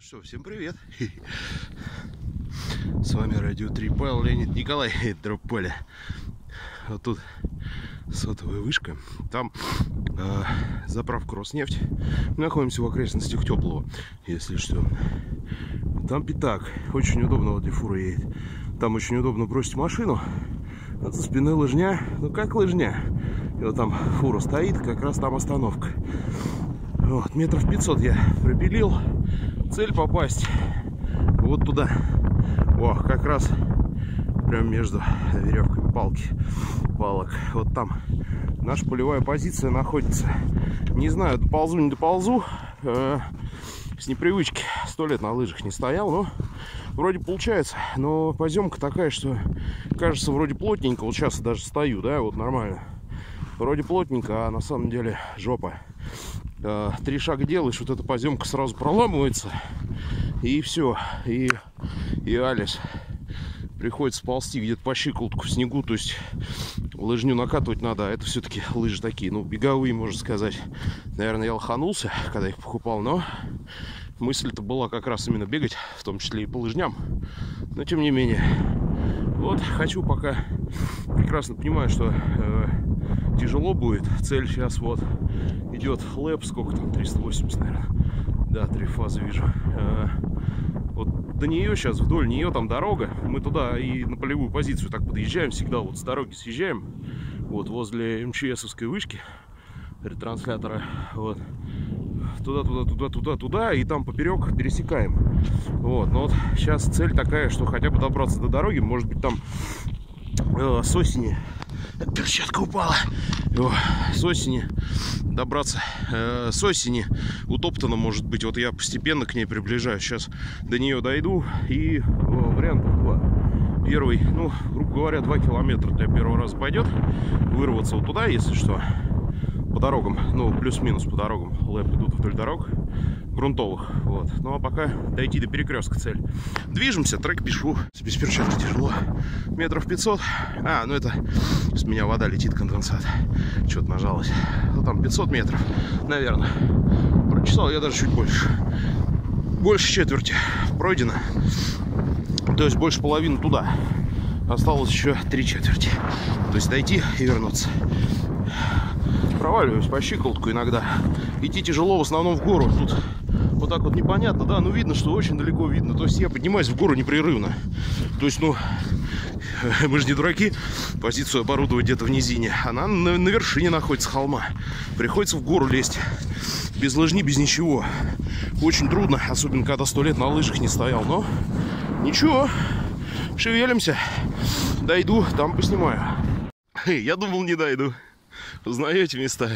Что, всем привет! С вами Радио 3, Павел, Леонид, Николай, Трополя. Вот тут сотовая вышка. Там заправка Роснефть. Мы находимся в окрестностях Теплого, если что. Там пятак. Очень удобно, вот где фура едет. Там очень удобно бросить машину. Вот со спины лыжня. Ну как лыжня? И вот там фура стоит, как раз там остановка. Вот, метров 500 я пропилил. Цель попасть вот туда. О, как раз прям между веревками палок. Вот там наша полевая позиция находится. Не знаю, доползу, не доползу. С непривычки 100 лет на лыжах не стоял, но вроде получается. Но поземка такая, что кажется вроде плотненько. Вот сейчас даже стою, да, вот нормально. Вроде плотненько, а на самом деле жопа. 3 шага делаешь, вот эта поземка сразу проламывается, и все, и алис. Приходится ползти где-то по щиколотку в снегу, то есть лыжню накатывать надо, а это все-таки лыжи такие, ну, беговые, можно сказать. Наверное, я лоханулся, когда их покупал, но мысль-то была как раз именно бегать, в том числе и по лыжням. Но, тем не менее, вот, хочу пока, прекрасно понимаю, что тяжело будет. Цель сейчас вот идет лэп, сколько там, 380, наверное. Да, 3 фазы вижу. Вот до нее сейчас, вдоль нее там дорога. Мы туда и на полевую позицию так подъезжаем. Всегда вот с дороги съезжаем. Вот возле МЧСовской вышки ретранслятора. Вот. Туда. И там поперек пересекаем. Вот. Но вот сейчас цель такая, что хотя бы добраться до дороги. Может быть там с осени. Перчатка упала. С осени добраться. С осени утоптано, может быть. Вот я постепенно к ней приближаюсь. Сейчас до нее дойду. И вариантов 2. Первый, ну, грубо говоря, 2 километра для первого раза пойдет. Вырваться вот туда, если что. По дорогам. Ну, плюс-минус по дорогам. Лэп идут вдоль дорог грунтовых. Вот. Ну а пока дойти до перекрестка цель. Движемся, трек пишу. Без перчатки тяжело. Метров 500. Ну это с меня вода летит, конденсат. Что-то нажалось. Ну там 500 метров, наверное. Прочесал я даже чуть больше. Больше четверти пройдено. То есть больше половины туда. Осталось еще 3 четверти. То есть дойти и вернуться. Проваливаюсь по щиколотку иногда. Идти тяжело в основном в гору. Тут вот так вот непонятно, да, но видно, что очень далеко видно. То есть я поднимаюсь в гору непрерывно. То есть, ну, мы же не дураки позицию оборудовать где-то в низине. Она на вершине находится холма. Приходится в гору лезть. Без лыжни, без ничего. Очень трудно, особенно когда 100 лет на лыжах не стоял. Но ничего, шевелимся. Дойду, там поснимаю. Я думал, не дойду. Узнаете места?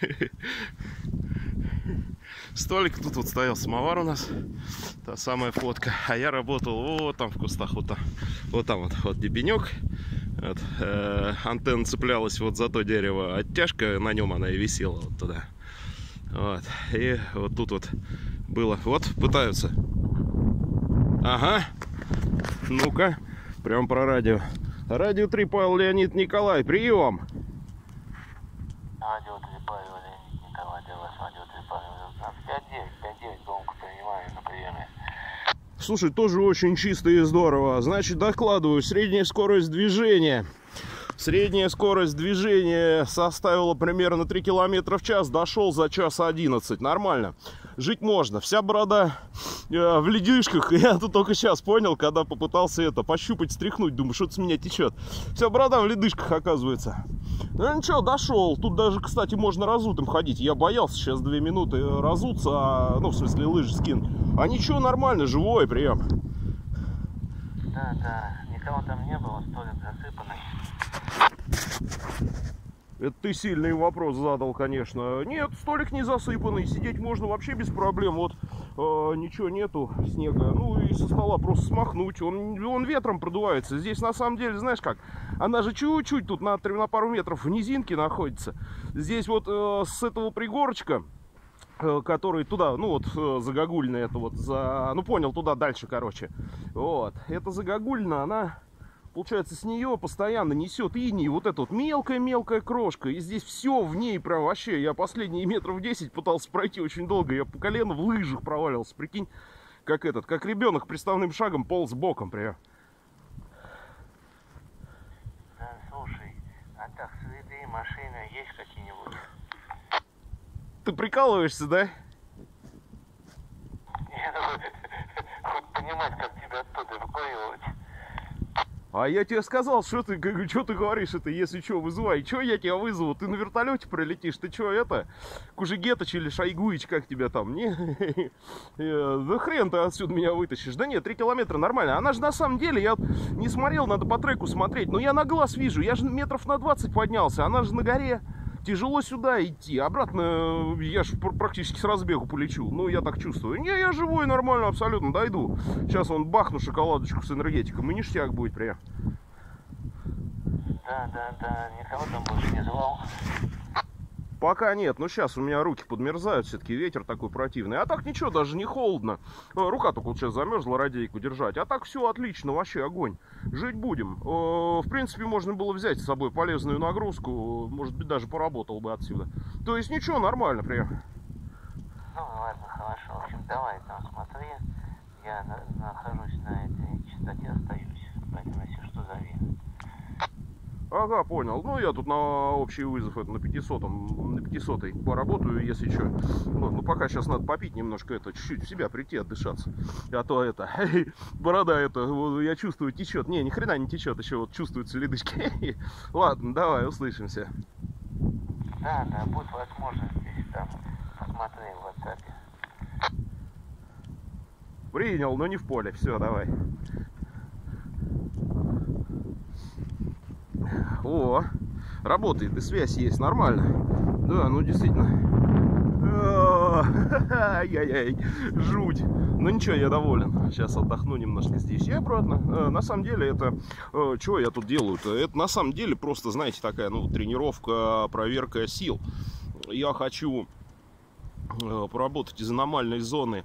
Столик, тут вот стоял самовар у нас. Та самая фотка. А я работал вот там в кустах, вот там вот дебенек. Вот, антенна цеплялась вот за то дерево. Оттяжка, на нем она и висела вот туда. Вот. И вот тут вот было. Вот, пытаются. Ага. Ну-ка. Прям про радио. Радио 3, Павел, Леонид, Николай. Прием. Радио 3, Павел, Леонид, Николай, для вас радио 3, Павел, 5-9, громко принимаю на приеме. Слушай, тоже очень чисто и здорово. Значит, докладываю, средняя скорость движения. Средняя скорость движения составила примерно 3 км в час. Дошел за час 11. Нормально. Жить можно. Вся борода в ледышках. Я тут только сейчас понял, когда попытался это пощупать, стряхнуть. Думаю, что-то с меня течет. Вся борода в ледышках, оказывается. Ну ничего, дошел. Тут даже, кстати, можно разутым ходить. Я боялся сейчас 2 минуты разуться. Ну, в смысле, лыжи скин. А ничего, нормально, живой прием. Да, никого там не было, столик засыпанный. Это ты сильный вопрос задал, конечно. Нет, столик не засыпанный, сидеть можно вообще без проблем. Вот ничего нету, снега. Ну и со стола просто смахнуть. Он ветром продувается. Здесь на самом деле, знаешь как, она же чуть-чуть тут на пару метров в низинке находится. Здесь вот с этого пригорочка, который туда, ну вот Загогульна, это вот ну понял, туда дальше, короче. Вот, эта Загогульна, она, получается, с нее постоянно несет иней вот эта вот мелкая-мелкая крошка. И здесь все в ней прям вообще. Я последние метров 10 пытался пройти очень долго. Я по колено в лыжах проваливался, прикинь. как ребенок приставным шагом полз боком прям. Да, слушай, а так следы машины есть какие-нибудь? Ты прикалываешься, да? Хоть понимать, как тебя оттуда эвакуировать. А я тебе сказал, что ты говоришь, это если что, вызывай. Что я тебя вызову? Ты на вертолете пролетишь? Ты что, это? Кужегетыч или Шойгуич, как тебя там? Не? Да хрен ты отсюда меня вытащишь. Да нет, 3 километра нормально. Она же на самом деле, я не смотрел, надо по треку смотреть. Но я на глаз вижу, я же метров на 20 поднялся. Она же на горе. Тяжело сюда идти. Обратно я же практически с разбегу полечу. Ну, я так чувствую. Не, я живой, нормально, абсолютно дойду. Сейчас вон бахну шоколадочку с энергетиком. И ништяк будет прям. Да. Никого там больше не звал. Пока нет, но сейчас у меня руки подмерзают, все-таки ветер такой противный. А так ничего, даже не холодно. Рука только вот сейчас замерзла, радейку держать. А так все отлично, вообще огонь. Жить будем. В принципе, можно было взять с собой полезную нагрузку. Может быть, даже поработал бы отсюда. То есть ничего, нормально прям. Ну ладно, хорошо. В общем, давай там смотри. Я нахожусь на этой частоте, остаюсь. Поэтому если что, зови. Ага, понял. Ну, я тут на общий вызов, это на 500-й поработаю, если что. Вот, ну, пока сейчас надо попить немножко, это, чуть-чуть в себя прийти, отдышаться. А то это, борода это, вот, я чувствую, течет. Не, ни хрена не течет, еще вот чувствуются ледышки. Ладно, давай, услышимся. Да, будет возможность, если там посмотри в WhatsApp. Принял, но не в поле. Все, давай. О, работает, и связь есть, нормально. Да, ну действительно. Ай-яй-яй, жуть. Ну ничего, я доволен. Сейчас отдохну немножко здесь и обратно. На самом деле это... Чего я тут делаю-то? Это на самом деле просто, знаете, такая, ну, тренировка, проверка сил. Я хочу поработать из аномальной зоны,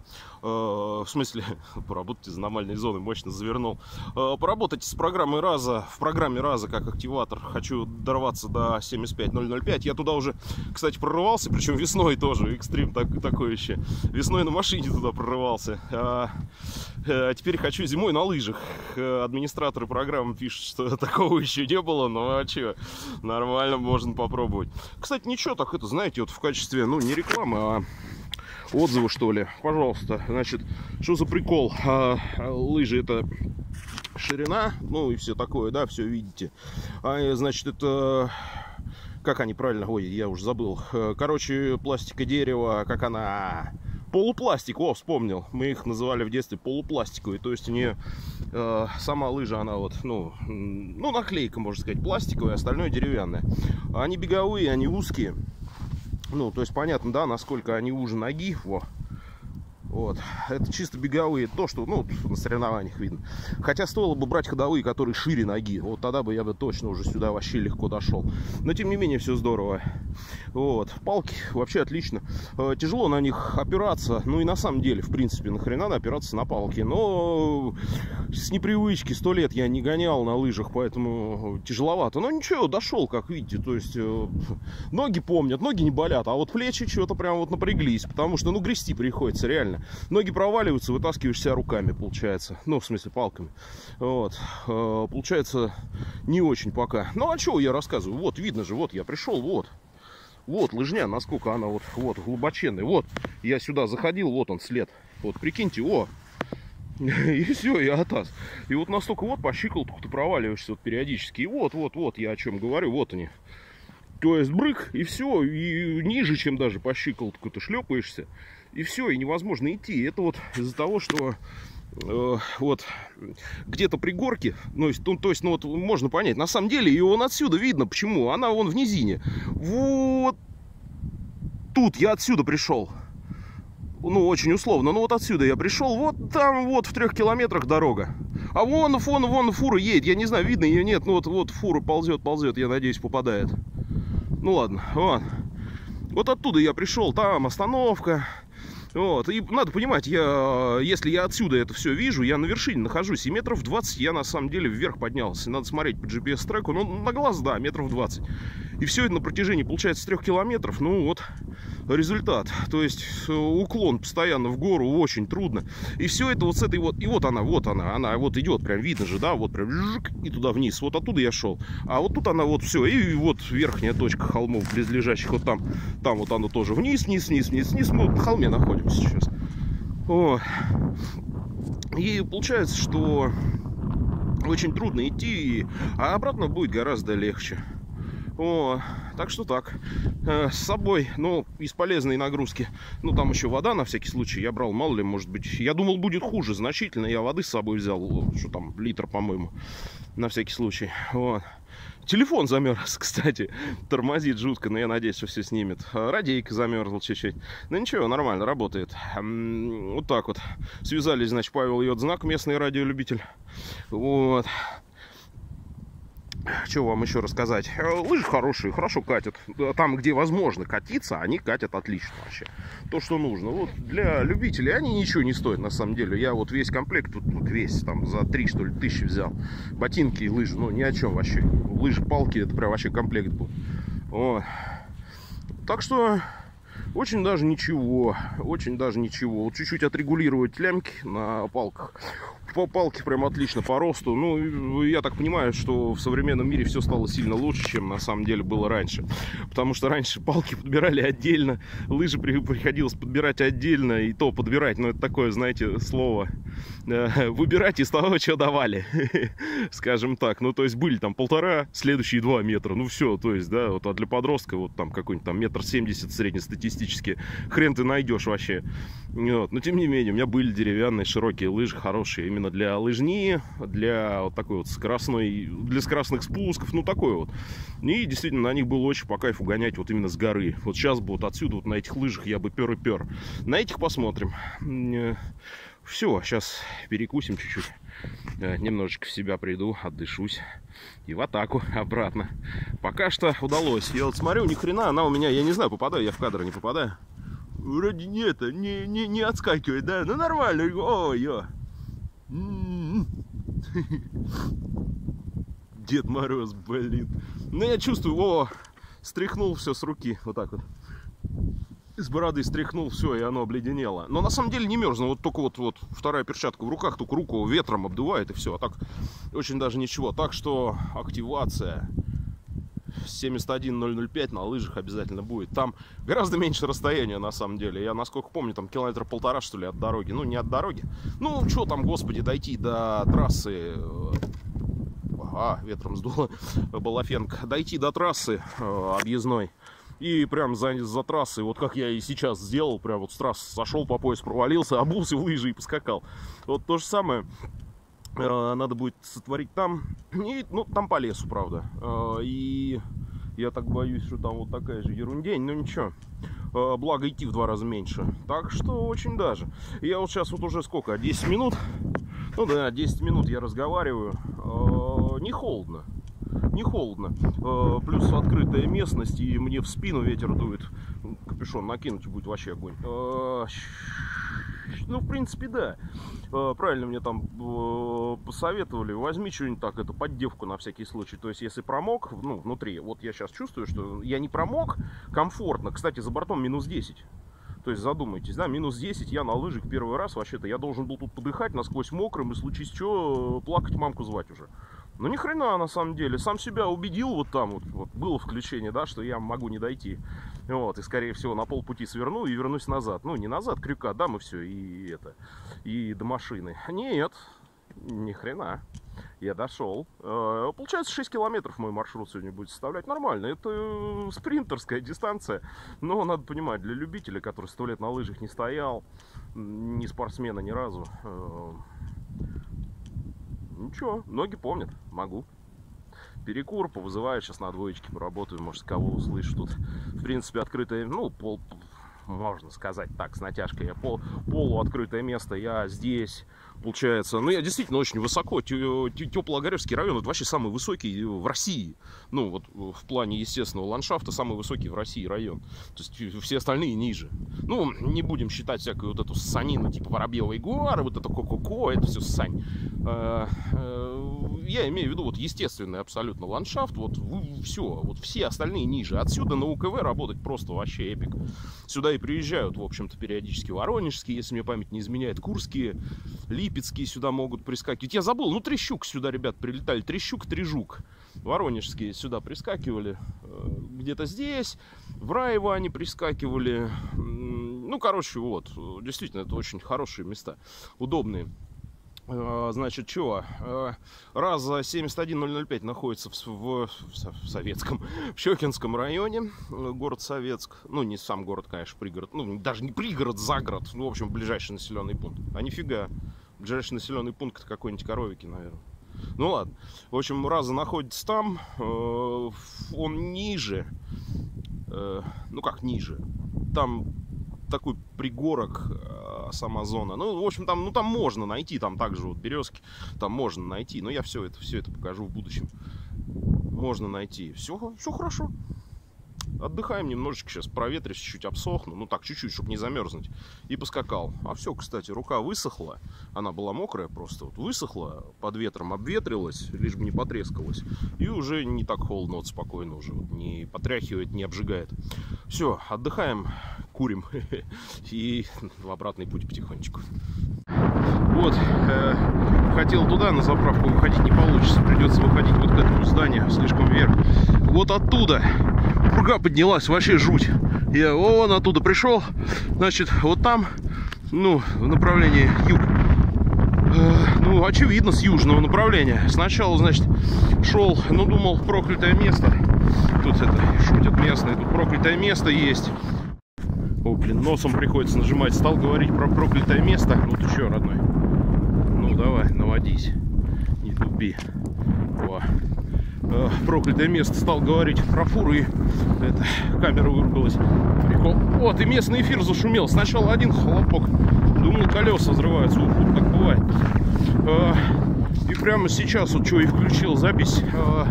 в смысле, поработать из аномальной зоны, мощно завернул, поработать с программой Раза, в программе Раза как активатор, хочу дорваться до 75005, я туда уже, кстати, прорывался, причем весной тоже, экстрим такой еще, весной на машине туда прорывался, а теперь хочу зимой на лыжах. Администраторы программы пишут, что такого еще не было, но а что, нормально, можно попробовать. Кстати, ничего, так это, знаете, вот в качестве, ну, не рекламы, а отзывы, что ли. Пожалуйста, значит, что за прикол? Лыжи — это ширина, ну и все такое, да, все видите. Значит, это... Как они правильно? Ой, я уже забыл. Короче, пластика, дерево, как она... Полупластик, о, вспомнил. Мы их называли в детстве полупластиковые. То есть у нее сама лыжа, она вот, ну, наклейка, можно сказать, пластиковая, остальное деревянное. Они беговые, они узкие. Ну, то есть понятно, да, насколько они уже ноги. Во. Вот. Это чисто беговые, то, что, ну, на соревнованиях видно. Хотя стоило бы брать ходовые, которые шире ноги. Вот тогда бы я бы точно уже сюда вообще легко дошел. Но, тем не менее, все здорово. Вот. Палки вообще отлично. Тяжело на них опираться. Ну, и на самом деле, в принципе, нахрена надо опираться на палки. Но с непривычки 100 лет я не гонял на лыжах, поэтому тяжеловато. Но ничего, дошел, как видите. То есть, ноги помнят, ноги не болят. А вот плечи что-то прям вот напряглись. Потому что, ну, грести приходится, реально. Ноги проваливаются, вытаскиваешь себя руками, получается. Ну, в смысле, палками. Вот. Получается, не очень пока. Ну, а чего я рассказываю? Вот, видно же, вот я пришел, вот. Вот лыжня, насколько она вот глубоченная. Вот, я сюда заходил, вот он след. Вот, прикиньте, о. И все, и атас. И вот настолько вот по щиколотку ты проваливаешься вот периодически. И вот, я о чем говорю, вот они. То есть брык, и все, и ниже, чем даже по щиколотку ты шлепаешься. И все, и невозможно идти. Это вот из-за того, что вот где-то при горке, ну, вот можно понять, на самом деле ее вон отсюда видно, почему. Она вон в низине. Вот тут я отсюда пришел. Ну, очень условно, но вот отсюда я пришел. Вот там вот в 3 километрах дорога. А вон фура едет. Я не знаю, видно ее, нет. Ну вот фура ползет, я надеюсь, попадает. Ну ладно, вот оттуда я пришел, там остановка. Вот, и надо понимать, если я отсюда это все вижу, я на вершине нахожусь, и метров 20 я на самом деле вверх поднялся. Надо смотреть по GPS-треку, ну, на глаз, да, метров 20. И все это на протяжении, получается, 3 километров, ну вот, результат. То есть уклон постоянно в гору, очень трудно. И все это вот с этой вот, и вот она вот идет, прям видно же, да, вот прям и туда вниз. Вот оттуда я шел. А вот тут она вот все, и вот верхняя точка холмов близлежащих, вот там вот оно тоже вниз. Мы на холме находимся сейчас. О. И получается, что очень трудно идти, а обратно будет гораздо легче. Так что так. С собой, ну, из полезной нагрузки. Ну, там еще вода на всякий случай. Я брал, мало ли, может быть. Я думал, будет хуже значительно. Я воды с собой взял, что там, литр, по-моему. На всякий случай. Телефон замерз, кстати. Тормозит жутко, но я надеюсь, что все снимет. Радийка замерзла чуть-чуть. Ну ничего, нормально, работает. Вот так вот. Связались, значит, Павел Йодзнак, местный радиолюбитель. Вот. Что вам еще рассказать? Лыжи хорошие, хорошо катят. Там, где возможно катиться, они катят отлично вообще. То, что нужно. Вот для любителей они ничего не стоят, на самом деле. Я вот весь комплект, вот весь, там, за 3, что ли, тысячи взял. Ботинки и лыжи, ну, ни о чем вообще. Лыжи, палки, это прям вообще комплект был. Так что, очень даже ничего. Очень даже ничего. Вот чуть-чуть отрегулировать лямки на палках. По палке прям отлично по росту. Ну, я так понимаю, что в современном мире все стало сильно лучше, чем на самом деле было раньше. Потому что раньше палки подбирали отдельно, лыжи приходилось подбирать отдельно, и то подбирать, ну, это такое, знаете, слово. Выбирать из того, что давали. Скажем так. Ну, то есть были там 1,5, следующие 2 метра. Ну, все, то есть, да, вот, а для подростка вот там какой-нибудь там 1,70 м среднестатистически. Хрен ты найдешь вообще. Вот. Но, тем не менее, у меня были деревянные широкие лыжи, хорошие. Именно для лыжни, для вот такой вот для скоростных спусков, ну, такой вот. И действительно, на них было очень по кайфу гонять вот именно с горы. Вот сейчас бы вот отсюда, вот на этих лыжах я бы пер и пер. На этих посмотрим. Все, сейчас перекусим чуть-чуть. Немножечко в себя приду, отдышусь. И в атаку обратно. Пока что удалось. Я вот смотрю, ни хрена, она у меня, я не знаю, попадаю я в кадр, не попадаю. Вроде не отскакивает, да? Ну нормально. Ой-ой. Дед Мороз, блин. Ну я чувствую, стряхнул все с руки. Вот так вот. С бороды стряхнул все, и оно обледенело. Но на самом деле не мерзно. Вот только вот вторая перчатка в руках, только руку ветром обдувает, и все. А так очень даже ничего. Так что активация 71005 на лыжах обязательно будет. Там гораздо меньше расстояния, на самом деле. Я, насколько помню, там 1,5 километра, что ли, от дороги. Ну, не от дороги. Ну, что там, господи, дойти до трассы... ветром сдуло. Балафенко. Дойти до трассы объездной. И прям за трассой, вот как я и сейчас сделал, прям вот с трассы сошел по пояс, провалился, обулся в лыжи и поскакал. Вот то же самое надо будет сотворить там. И, ну, там по лесу, правда. И я так боюсь, что там вот такая же ерундень, но ничего. Благо идти в 2 раза меньше. Так что очень даже. Я вот сейчас вот уже сколько, 10 минут? Ну да, 10 минут я разговариваю. Не холодно. Не холодно. Плюс открытая местность, и мне в спину ветер дует. Капюшон накинуть будет вообще огонь. Ну, в принципе, да. Правильно мне там посоветовали. Возьми что-нибудь так, поддевку на всякий случай. То есть, если промок, ну, внутри. Вот я сейчас чувствую, что я не промок, комфортно. Кстати, за бортом -10. То есть, задумайтесь, да, -10, я на лыжах первый раз, вообще-то, я должен был тут подыхать насквозь мокрым, и случись что, плакать, мамку звать уже. Ну, ни хрена, на самом деле. Сам себя убедил вот там, вот было включение, да, что я могу не дойти. Вот, и, скорее всего, на полпути сверну и вернусь назад. Ну, не назад, крюка дам, и все, и до машины. Нет, ни хрена. Я дошел. Получается, 6 километров мой маршрут сегодня будет составлять. Нормально. Это спринтерская дистанция. Но надо понимать, для любителя, который 100 лет на лыжах не стоял, ни спортсмена ни разу, ничего, ноги помнят. Могу. Перекур повызываю, сейчас на двоечке поработаю. Может, кого услышу тут. В принципе, открытая, ну, можно сказать так, с натяжкой. Полуоткрытое место, я здесь, получается. Ну, я действительно очень высоко. Теплоогоревский район — это вообще самый высокий в России. Ну, вот в плане естественного ландшафта самый высокий в России район. То есть все остальные ниже. Ну, не будем считать всякую вот эту ссанину, типа Воробьевой горы, вот это ко-ко-ко, это все ссань. Я имею в виду вот естественный абсолютно ландшафт. Вот все, вот все остальные ниже. Отсюда на УКВ работать просто вообще эпик. Сюда и приезжают, в общем-то, периодически воронежские, если мне память не изменяет, курские, липецкие сюда могут прискакивать. Я забыл, ну 3 щук сюда, ребят, прилетали. 3 щук, 3 жук. Воронежские сюда прискакивали. Где-то здесь, в Раево они прискакивали. Ну, короче, вот. Действительно, это очень хорошие места. Удобные. Значит, что? РАЗа 71005 находится в Советском, в Щекинском районе, город Советск. Ну, не сам город, конечно, пригород. Ну, даже не пригород, загород. Ну, в общем, ближайший населенный пункт. А нифига. Ближайший населенный пункт — какой-нибудь Коровики, наверное. Ну, ладно. В общем, РАЗа находится там. Он ниже. Ну, как ниже? Там такой пригорок, сама зона. Ну, в общем, там, ну, там можно найти, там также вот березки, там можно найти. Но я все это покажу в будущем. Можно найти. Все хорошо. Отдыхаем немножечко, сейчас проветрюсь, чуть-чуть обсохну. Ну так, чуть-чуть, чтобы не замерзнуть. И поскакал. А все, кстати, рука высохла. Она была мокрая просто. Вот высохла, под ветром обветрилась, лишь бы не потрескалась. И уже не так холодно, вот спокойно уже. Вот, не потряхивает, не обжигает. Все, отдыхаем, курим. И в обратный путь потихонечку. Вот, хотел туда на заправку выходить, не получится. Придется выходить вот к этому зданию, слишком вверх. Вот оттуда пурга поднялась, вообще жуть. Я вон оттуда пришел, значит, вот там, ну, в направлении юг. Ну, очевидно, с южного направления. Сначала, значит, шел, ну, думал, проклятое место. Тут это, шутят местные, тут проклятое место есть. О, блин, носом приходится нажимать. Стал говорить про проклятое место. Ну ты что, родной? Ну давай, наводись. Не тупи. О. Проклятое место. Стал говорить про фуры. Это, камера выругалась. Прикол. Вот, и местный эфир зашумел. Сначала один хлопок. Думал, колеса взрываются. Вот так бывает. И прямо сейчас, вот что, и включил запись.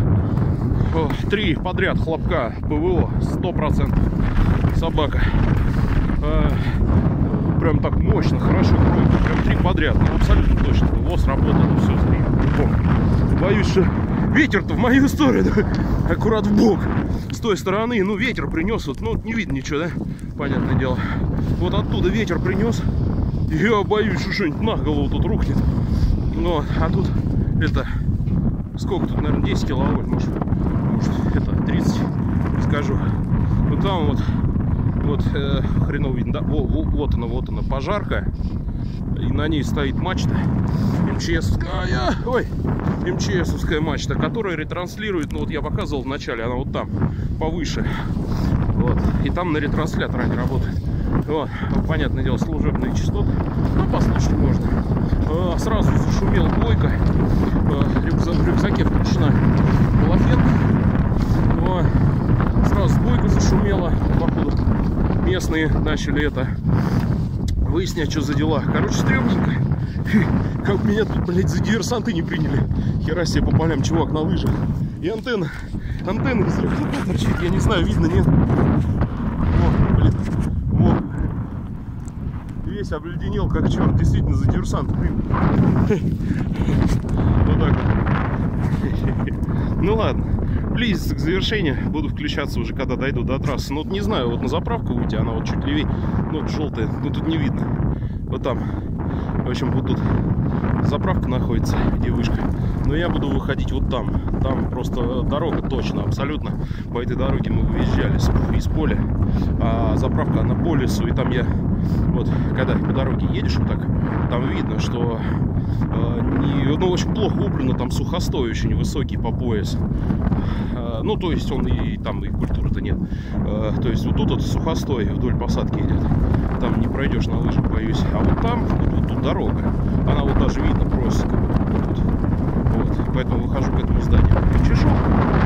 3 подряд хлопка ПВО. 100%. Собака. Прям так мощно, хорошо кроет. Прям 3 подряд. Ну, абсолютно точно. ВОЗ работает, все, смотри. Боюсь, что ветер-то в мою сторону. Аккурат в бок. С той стороны, ну, ветер принес. Вот, ну, не видно ничего, да? Понятное дело. Вот оттуда ветер принес. Я боюсь, что что-нибудь на голову тут рухнет. Ну, а тут это... Сколько тут, наверное, 10 киловольт, может это 30, скажу. Ну там вот хреново видно, да? Вот она, пожарка. И на ней стоит мачта МЧСовская мачта, которая ретранслирует, ну вот я показывал в начале, она вот там, повыше. Вот. И там на ретрансляторе они работают. Вот. Понятное дело, служебные частоты. Ну, послушать можно. Сразу зашумел бойко. В рюкзаке включена балафет. Сразу бойко зашумело. Походу местные начали это выяснять, что за дела. Короче, стрёмненько. Как меня тут, блядь, за диверсанты не приняли. Хера себе по полям, чувак, на лыжах. И антенна из рюкзака торчит. Я не знаю, видно, нет. О, блин. О. Весь обледенел, как черт. Действительно, за диверсанты приняли. Вот так вот. Ну ладно. Близится к завершению. Буду включаться уже, когда дойду до трассы. Ну, вот не знаю, вот на заправку уйти, она вот чуть левее. Ну, вот желтая, ну, тут не видно. Вот там. В общем, вот тут заправка находится, где вышка. Но я буду выходить вот там. Там просто дорога точно, абсолютно. По этой дороге мы выезжали из поля. А заправка, она по лесу. И там я, вот, когда по дороге едешь вот так, там видно, что ну, очень плохо убрано. Там сухостой очень высокий по пояс. Ну, то есть он и там и культуры-то нет. То есть вот тут вот сухостой вдоль посадки идет. Там не пройдешь на лыжах, боюсь. А вот там, вот тут дорога. Она вот даже видно просека. Вот. Поэтому выхожу к этому зданию. Чешу.